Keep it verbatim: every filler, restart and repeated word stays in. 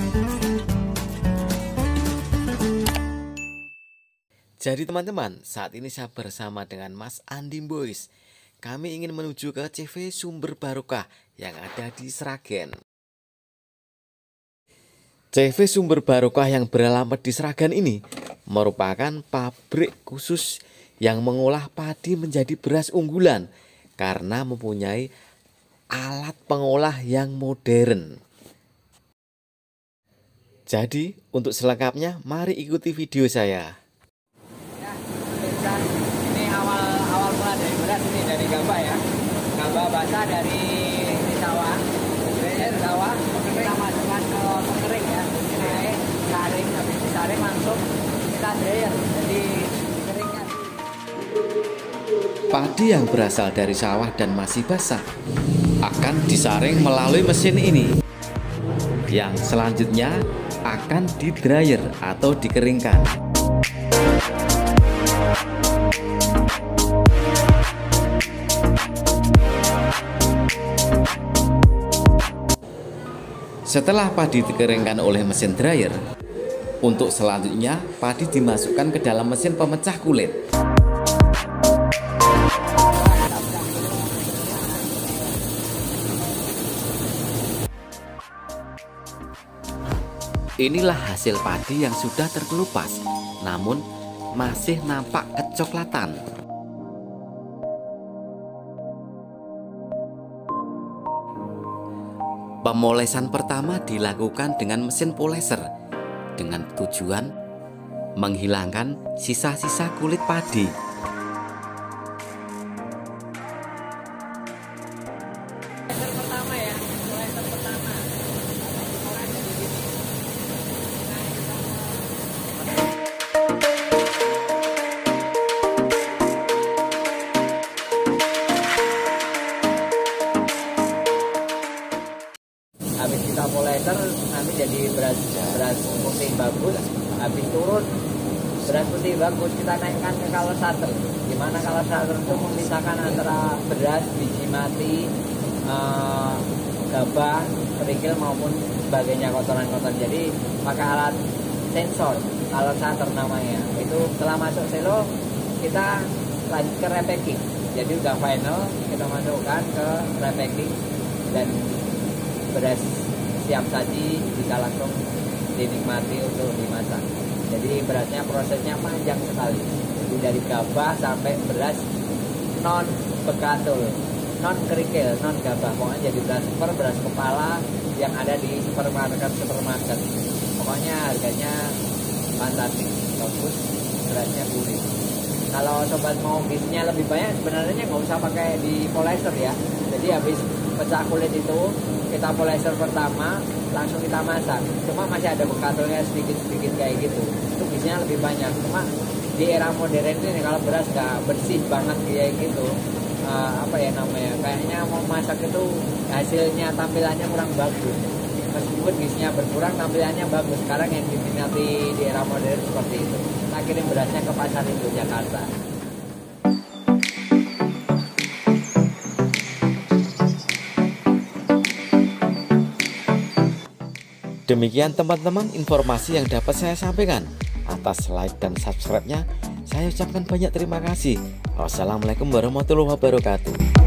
Jadi teman-teman, saat ini saya bersama dengan Mas Andi Boys. Kami ingin menuju ke C V Sumber Barokah yang ada di Sragen. C V Sumber Barokah yang beralamat di Sragen ini merupakan pabrik khusus yang mengolah padi menjadi beras unggulan karena mempunyai alat pengolah yang modern. Jadi, untuk selengkapnya mari ikuti video saya. Ini awal awal mula dari beras, ini dari gabah ya, gabah basah dari di sawah, dari sawah kita masukkan ke pengering ya, ini saring, habis disaring langsung kita dryer, jadi keringnya. Padi yang berasal dari sawah dan masih basah akan disaring melalui mesin ini, yang selanjutnya akan di dryer atau dikeringkan. Setelah padi dikeringkan oleh mesin dryer, untuk selanjutnya padi dimasukkan ke dalam mesin pemecah kulit. Inilah hasil padi yang sudah terkelupas, namun masih nampak kecoklatan. Pemolesan pertama dilakukan dengan mesin poleser dengan tujuan menghilangkan sisa-sisa kulit padi. Pertama ya, poleser pertama. Habis kita poleser nanti jadi beras beras putih bagus. Habis turun beras putih bagus kita naikkan ke color starter. Dimana color starter itu memisahkan antara beras biji mati, eh, gabah, kerikil maupun sebagainya kotoran-kotoran. Jadi pakai alat sensor color starter namanya. Itu setelah masuk silo kita lanjut ke repacking. Jadi udah final kita masukkan ke repacking dan beras siap saji bisa langsung dinikmati untuk dimasak. Jadi berasnya prosesnya panjang sekali. Jadi dari gabah sampai beras non bekatul, non kerikil, non gabah. Pokoknya jadi beras super, beras kepala yang ada di supermarket supermarket. Pokoknya harganya fantastis, bagus, berasnya gurih. Kalau sobat mau gizinya lebih banyak, sebenarnya nggak usah pakai di poleser ya. Jadi habis pecah kulit itu kita poleser pertama langsung kita masak, cuma masih ada bekatulnya sedikit-sedikit kayak gitu, itu gizinya lebih banyak. Cuma di era modern ini kalau beras gak bersih banget kayak gitu, uh, apa ya namanya, kayaknya mau masak itu hasilnya tampilannya kurang bagus. Meskipun gizinya berkurang, tampilannya bagus. Sekarang yang diminati di era modern seperti itu. Kita kirim berasnya ke pasar Indo Jakarta. Demikian teman-teman informasi yang dapat saya sampaikan. Atas like dan subscribe-nya saya ucapkan banyak terima kasih. Wassalamualaikum warahmatullahi wabarakatuh.